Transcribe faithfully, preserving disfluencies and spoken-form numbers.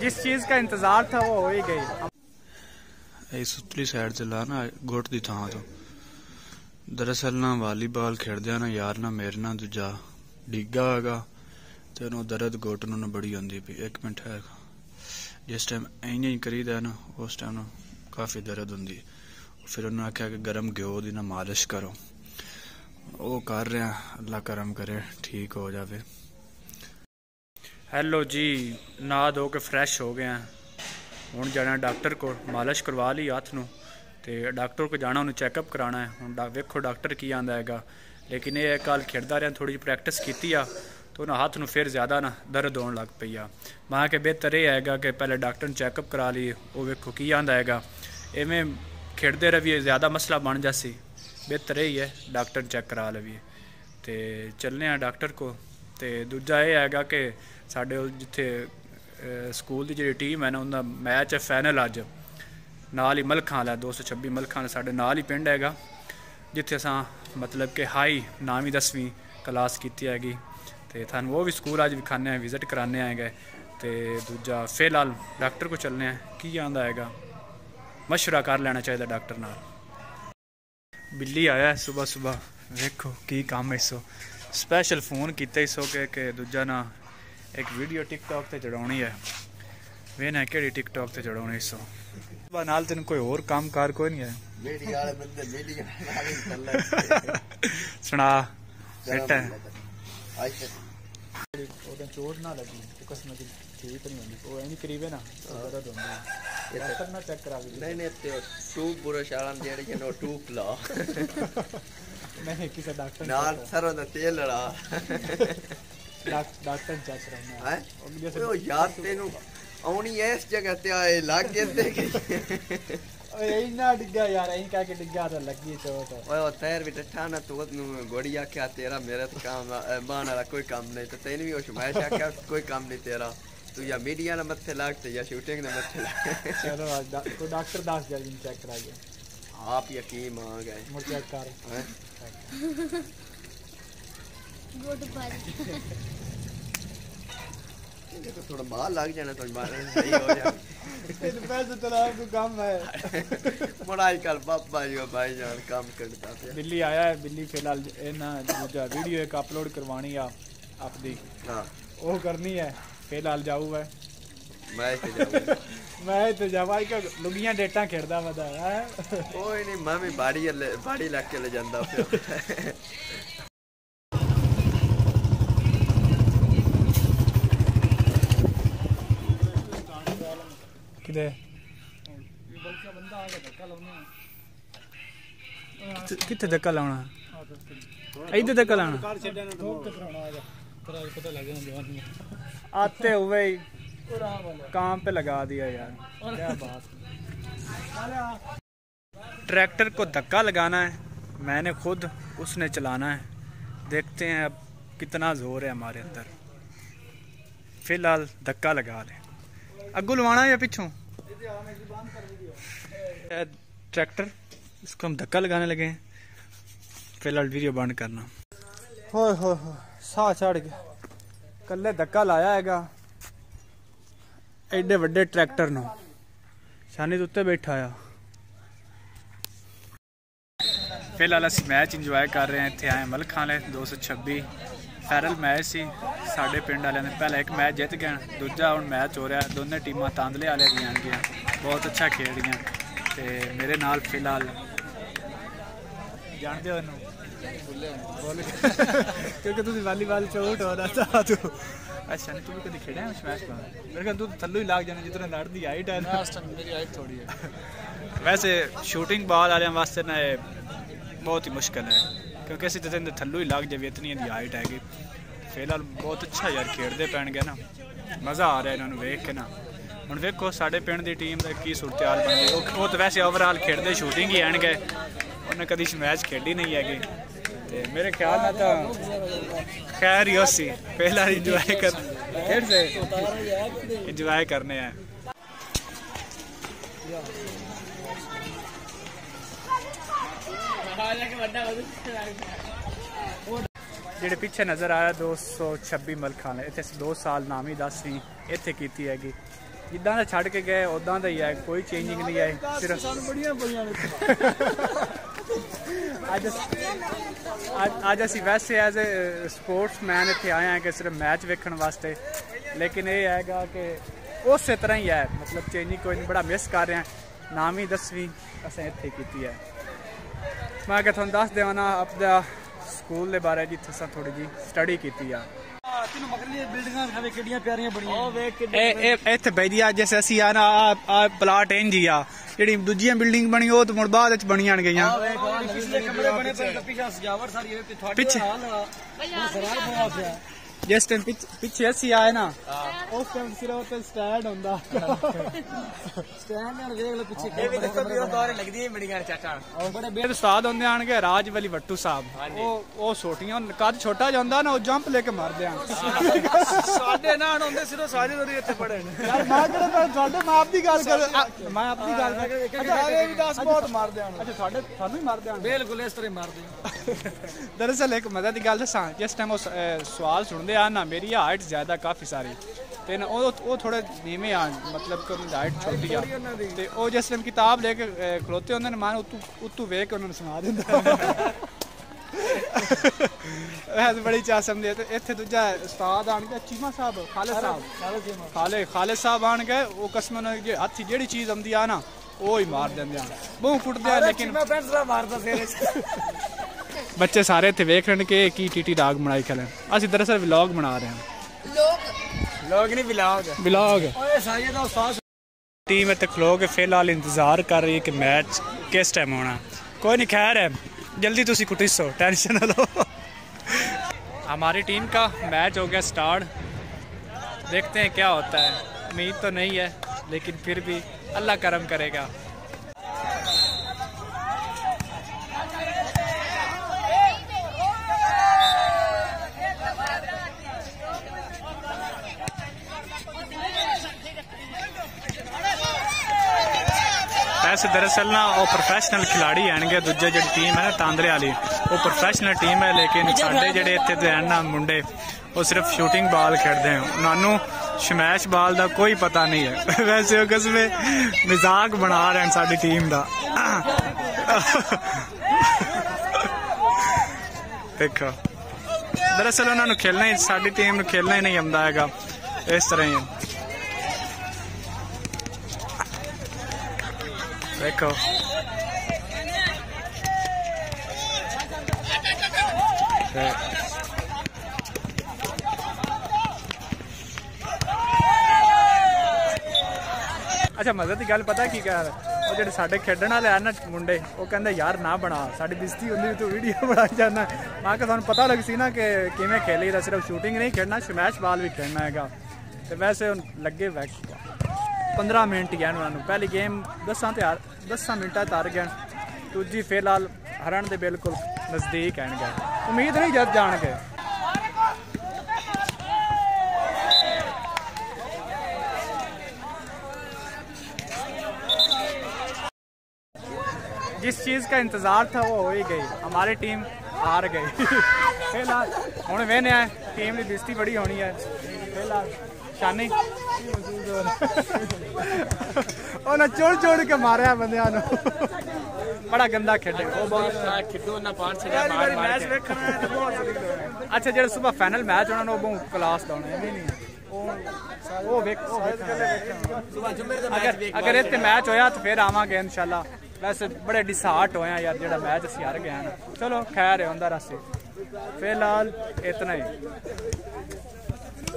जिस चीज का इंतजार था वो हो ही गई। इस उतली साइड से ला ना गुट दी थां तो दरअसल ना वालीबॉल खेलदे ना यार ना मेरे ना दूजा डिग्गा हैगा ते उन्होंने दर्द गुट नूं बड़ी आंदी पई। एक मिनट है जिस टाइम इं ही करीदा ना उस टाइम ना काफ़ी दर्द होंदी। फिर उन्होंने आख्या कि गर्म घ्यो दी ना मालिश करो, वो कर रहे हैं, अल्लाह करम करे ठीक हो जाए। हेलो जी, नहा धो के फ्रैश हो गए हैं, हुण जाना डॉक्टर को, मालिश करवा ली हथ नूं ते डॉक्टर को जाना, उन्हें चैकअप कराना है। हुण डा वेखो डॉक्टर की आंदा हैगा, लेकिन ये कल खेडदा रहा, थोड़ी जी प्रैक्टिस की आ तो उन्हें हाथ नूं फिर ज़्यादा ना दर्द होने लग पई आ। मैं के बेहतर यह है कि पहले डॉक्टर ने चैकअप करा ली, वो वेखो की आंदा हैगा। इवें खेडते रहिए ज़्यादा मसला बन जासी, बेहतर यही है डॉक्टर चेक करा लवीए। तो चलने हैं डॉक्टर को। तो दूजा यह हैगा कि साढ़े जिथे स्कूल की जी टीम है ना, उनका मैच है फाइनल अज, नाल ही मलखां वाला दो सौ छब्बी मलखां वाला साढ़े नाल ही पिंड हैगा, जिथे असां मतलब कि हाई नौवीं दसवीं क्लास की हैगी। तो थानू वो भी स्कूल अज विखाने हैं, विजिट कराने आए गए। तो दूजा फिलहाल डॉक्टर को चलने हैं, की आंदा हैगा, मशवरा कर लेना चाहिए डॉक्टर नाल। बिल्ली आया है सुबह सुबह, वेखो की काम है इसो, स्पैशल फोन किया इसो के, के दूजा ना एक वीडियो टिकटॉक ते चढ़ानी है, वेना है कि टिकटॉक ते चढ़ानी इसो। नाल तेन कोई और काम कार कोई नहीं है। सुना बेटा चोट ना लगी किस्म की ठीक नहीं होती, वो इन्हीं करीबे ना दर्द होंदी है, डॉक्टर ना चेक करा दी। नहीं नहीं ते ट्यूब पूरा शालाम जेड़ी के नो ट्यूब ला नहीं किसी डॉक्टर नाल सरो दा तेल ला डॉक्टर चेक कराना है। ओ यार तेनु औनी इस जगह ते आए लाग गए के ओए इना डिग्गा यार, यही कह के डिग्गा तो लगी चोट। ओए ओ तैर भी ठा ना तो नु गोड़ी आख्या तेरा मेरा तो काम बाण वाला कोई काम नहीं, तो तैन भी ओ शुमाइश आख्या कोई काम नहीं तेरा, तू या मीडिया ना मत्थे लागते या शूटिंग ना मत्थे लाग। चलो आज तो डॉक्टर दास जल्दी चेक करा गया, आप यकीन आ गए मुझ चेक कर गुड बाय। तो थोड़ा बाहर लग जाना तो सही हो जाए, पैसे तो आपको काम है बड़ाई कल बाबा जी भाई जान काम करता है। बिल्ली आया है, बिल्ली फिलहाल ना दूजा वीडियो एक अपलोड करवानी है अपनी, हाँ वो करनी है। फिलहाल जाऊ है मैं तो जाऊँ मैं तो जावा का लुगियां डेटा खेड़दा वदा है। कोई नहीं, मैं भी बाड़ी बाड़ी लग के ले जांदा पिया। किधे किथे धक्का लाना, इधर धक्का लाना आते हुए काम पे लगा दिया यार, क्या बात। ट्रैक्टर को धक्का लगाना है, मैंने खुद, उसने चलाना है, देखते हैं अब कितना जोर है हमारे अंदर। फिलहाल धक्का लगा ले, अग्गू लवाना या पिछों ट्रैक्टर, इसको हम धक्का लगाने लगे हैं। फिलहाल वीडियो बंद करना। हो हो हो साह चढ़ गया, कल्ले धक्का लाया हैगा एडे वड्डे ट्रैक्टर नो, शानी तो उत्ते बैठा आ। फिलहाल अस मैच इंजॉय कर रहे हैं, इतने आए मलखां वाले दो सौ छब्बी फाइनल मैच सी साढ़े पिंड वाले ने, पहला एक मैच जित गए, दूजा हुण मैच हो रहा है, दोनों टीमां तांदले वाले दी आनगियां, बहुत अच्छा खेल रही। तो मेरे नाल फिलहाल जानते हो क्योंकि तुम वालीबॉल चोट हो रहा था तू, अच्छा नहीं तू भी कभी खेड़ा है मैच पर, मेरे ख्याल तू थल्लो ही लाग जाना जितना लड़दी हाइट है ना, मेरी हाइट थोड़ी है। वैसे शूटिंग बॉल वाले वास्ते ना बहुत ही मुश्किल है, क्योंकि असं तो थल्लो ही लग जाए, इतनी हाइट हैगी। फिलहाल बहुत अच्छा यार खेडते पैणगे ना, मज़ा आ रहा है इन्होंने वेख के ना। हुण वेखो साढ़े पिंड की टीम की सूरत हाल बन गई, वो तो वैसे ओवरऑल खेडते शूटिंग ही आएंगे, उन्हें कभी मैच खेडी नहीं हैगी। तो मेरे ख्याल में तो खैर ही उसी पहला इंजॉय कर फिर से इंजॉय करने हैं। जेडे पिछे नज़र आया दो सौ छब्बी मलखां ने, इतने दो साल नामी दसवीं इत्थे कीती हैगी। ਜਿੱਦਾਂ ਦਾ ਛੱਡ ਕੇ ਗਏ ਉਦਾਂ ਦਾ ਹੀ ਹੈ, ਕੋਈ ਚੇਂਜਿੰਗ ਨਹੀਂ ਆਈ। ਸਿਰਫ ਸਾਨੂੰ ਬੜੀਆਂ ਪਈਆਂ ਨੇ ਅੱਜ ਅੱਜ ਅਸੀਂ ਵੈਸੇ ਐਜ਼ ਏ ਸਪੋਰਟਸਮੈਨ ਇੱਥੇ ਆਏ ਹਾਂ ਕਿ ਸਿਰਫ ਮੈਚ ਵੇਖਣ ਵਾਸਤੇ, ਲੇਕਿਨ ਇਹ ਹੈਗਾ ਕਿ ਉਸੇ ਤਰ੍ਹਾਂ ਹੀ ਹੈ, ਮਤਲਬ ਚੇਂਜਿੰਗ ਕੋਈ ਨਹੀਂ। ਬੜਾ ਮਿਸ ਕਰ ਰਿਹਾ, ਨੌਵੀਂ ਦਸਵੀਂ ਅਸੀਂ ਇੱਥੇ ਕੀਤੀ ਹੈ। ਮੈਂ ਕਿ ਤੁਹਾਨੂੰ ਦੱਸ ਦੇਵਾਂ ਨਾ ਆਪਣਾ ਸਕੂਲ ਦੇ ਬਾਰੇ, ਜਿੱਥੇ ਅਸੀਂ ਥੋੜੀ ਜੀ ਸਟੱਡੀ ਕੀਤੀ ਆ। ਤੈਨੂੰ ਮਗਰਲੀ ਬਿਲਡਿੰਗਾਂ ਵੇਖ ਕਿੱਡੀਆਂ ਪਿਆਰੀਆਂ ਬਣੀਆਂ, ਉਹ ਵੇਖ ਇਹ ਇੱਥੇ ਬੈਦੀ ਆ ਜਿਵੇਂ ਅਸੀਂ ਆ ਨਾ ਆ ਪਲਾਟ ਇੰਜ ਹੀ ਆ, ਜਿਹੜੀ ਦੂਜੀਆਂ ਬਿਲਡਿੰਗ ਬਣੀ ਉਹ ਤਾਂ ਮੁੜ ਬਾਅਦ ਵਿੱਚ ਬਣੀਆਂ ਗਈਆਂ। ਪਿਛਲੇ ਕਮਰੇ ਬਣੇ ਪਏ, ਪਿੱਛੇ ਸਜਾਵਟ ਸਾਰੀ ਤੁਹਾਡੇ ਹਾਲ ਆ ਸਰਾਰ ਹੋਇਆ ਪਿਆ। ਜਿਸ ਟਾਈਮ ਪਿੱਛੇ ਅਸੀਂ ਆਏ ਨਾ ਉਸ ਟਾਈਮ ਸਿਰਫ ਉੱਤੇ ਸਟੈਂਡ ਹੁੰਦਾ, ਸਟੈਂਡ ਨਾਲ ਵੇਖ ਲਓ ਪਿੱਛੇ ਇਹ ਵੀ ਦੇਖੋ ਵੀਰੋ ਦੌਰੇ ਲੱਗਦੀ ਬੜੀਆਂ ਚਾਚਾ। ਬੜੇ ਬੇਦ ਉਸਤਾਦ ਹੁੰਦੇ ਆਣਗੇ, ਰਾਜ ਵਲੀ ਵੱਟੂ ਸਾਹਿਬ, ਉਹ ਉਹ ਛੋਟੀਆਂ ਕੱਦ ਛੋਟਾ ਜਾਂਦਾ ਨਾ, ਉਹ ਜੰਪ ਲੈ ਕੇ ਮਾਰਦੇ ਆ। ਸਾਡੇ ਨਾਲ ਹੁੰਦੇ ਸਿਰਫ ਸਾਰੇ ਉਹਦੇ ਇੱਥੇ ਪੜੇ ਨੇ ਯਾਰ ਮੈਂ ਕਿਹੜਾ ਤੁਹਾਡੇ ਮਾਪ ਦੀ ਗੱਲ ਕਰ, ਮੈਂ ਆਪਣੀ ਗੱਲ ਕਰ। ਅੱਛਾ ਇਹ ਵੀ ਦਸ ਬਹੁਤ ਮਾਰਦੇ ਆ। ਅੱਛਾ ਤੁਹਾਡੇ ਤੁਹਾਨੂੰ ਹੀ ਮਾਰਦੇ ਆ? ਬਿਲਕੁਲ ਇਸ ਤਰ੍ਹਾਂ ਮਾਰਦੇ। ਦਰਅਸਲ ਇੱਕ ਮਜ਼ੇ ਦੀ ਗੱਲ ਦੱਸਾਂ, ਜਿਸ ਟਾਈਮ ਉਹ ਸਵਾਲ ਸੁਣਦੇ ਆ ਨਾ, ਮੇਰੀ ਹਾਈਟ ਜ਼ਿਆਦਾ ਕਾਫੀ ਸਾਰੀ ਤੇ ਨਾ ਉਹ ਉਹ ਥੋੜੇ ਨੀਵੇਂ ਆ, ਮਤਲਬ ਕਿ ਉਹਨਾਂ ਦੀ ਹਾਈਟ ਛੋਟੀ ਆ, ਤੇ ਉਹ ਜਿਸ ਟਾਈਮ ਕਿਤਾਬ ਲੈ ਕੇ ਖਲੋਤੇ ਹੁੰਦੇ ਨੇ, ਮੈਂ ਉਤੋਂ ਉਤੋਂ ਵੇਖ ਕੇ ਉਹਨਾਂ ਨੂੰ ਸੁਣਾ ਦਿੰਦਾ। ਵੈਸੇ ਬੜੀ ਚਾਸਮ ਦੀ। ਤੇ ਇੱਥੇ ਦੂਜਾ ਉਸਤਾਦ ਆਣਗੇ ਚੀਮਾ ਸਾਹਿਬ, ਖਾਲਿਦ ਸਾਹਿਬ, ਖਾਲੇ ਖਾਲਿਦ ਸਾਹਿਬ ਆਣਗੇ, ਉਹ ਕਸਮ ਨਾਲ ਹੱਥ ਜਿਹੜੀ ਚੀਜ਼ ਆਉਂਦੀ ਆ ਨਾ ਉਹ ਹੀ ਮਾਰ ਦਿੰਦੇ ਆ, ਬਹੁਤ ਕੁੱਟਦੇ ਆ। ਲੇਕਿਨ ਮੈਂ ਪੈਂਸਲਾ ਮਾਰਦਾ ਸਿਰ ਬੱਚੇ ਸਾਰੇ ਇੱਥੇ ਵੇਖ ਰਹੇ ਨੇ ਕਿ ਕੀ ਟੀਟੀ ਡਾਗ ਬਣਾਈ ਖਲੇ। ਅਸੀਂ ਦਰਅਸਲ ਵਲੌਗ ਬਣਾ ਰਹੇ ਹਾਂ। ਲੋਗ ਲੋਗ ਨਹੀਂ ਵਲੌਗ ਵਲੌਗ। ਓਏ ਸਾਈਏ ਦਾ ਉਸਤਾਦ टीम इतने खलो के फिलहाल इंतज़ार कर रही है कि मैच किस टाइम होना। कोई नहीं, खैर है, जल्दी तुसी कुटिसो, टेंशन ना लो। हमारी टीम का मैच हो गया स्टार्ट, देखते हैं क्या होता है। उम्मीद तो नहीं है, लेकिन फिर भी अल्लाह करम करेगा। वैसे दरअसल ना वो प्रोफेशनल खिलाड़ी है, दूजे जी टीम है ना तांदरे वाली, वो प्रोफेशनल टीम है, लेकिन साढ़े जेडे इतने तो हैं ना मुंडे, वो सिर्फ शूटिंग बॉल खेलते हैं, उन्होंने स्मैश बॉल का कोई पता नहीं है। वैसे वो किसमें मजाक बना रहे हैं साड़ी टीम का। देखो दरअसल उन्होंने खेलना ही, साड़ी टीम को खेलना ही नहीं आता है, इस तरह ही। देखो अच्छा मजे की गल पता की क्या, वो जो साढ़े खेडन वाले है ना मुंडे, वो कहते यार ना बना, साड़ी बेइज्जती होंगी तू वीडियो बना जाना। मैं क्या थानू पता लग सी ना कि किवें खेली दा, सिर्फ शूटिंग नहीं खेलना, स्मैश बॉल भी खेलना है। तो वैसे लगे वै पंद्रह मिनट ही उन्होंने, पहली गेम दसा त्यार दसा मिनटा तार गए, दूजी फिलहाल हरण के बिल्कुल नज़दीक है, उम्मीद नहीं जब जान के। जिस चीज़ का इंतज़ार था वो हो ही गई, हमारी टीम हार गई। फिलहाल हूँ वेने आए, टीम की बेइज्जती बड़ी होनी है। फिलहाल शानी उन्हें चोड़ चोड़ के मारे बंदियां नू, बड़ा गंदा खेडे। अच्छा जो सुबह फाइनल मैच होना वो बहुत क्लास का होना, अगर इतने मैच होया तो फिर आवांगे इंशाल्लाह। वैसे बड़े डिसहार्ट होया यार, जो मैच असीं हार गए हैं। चलो खैर है, होंदा रस्ते। फिलहाल इतना ही।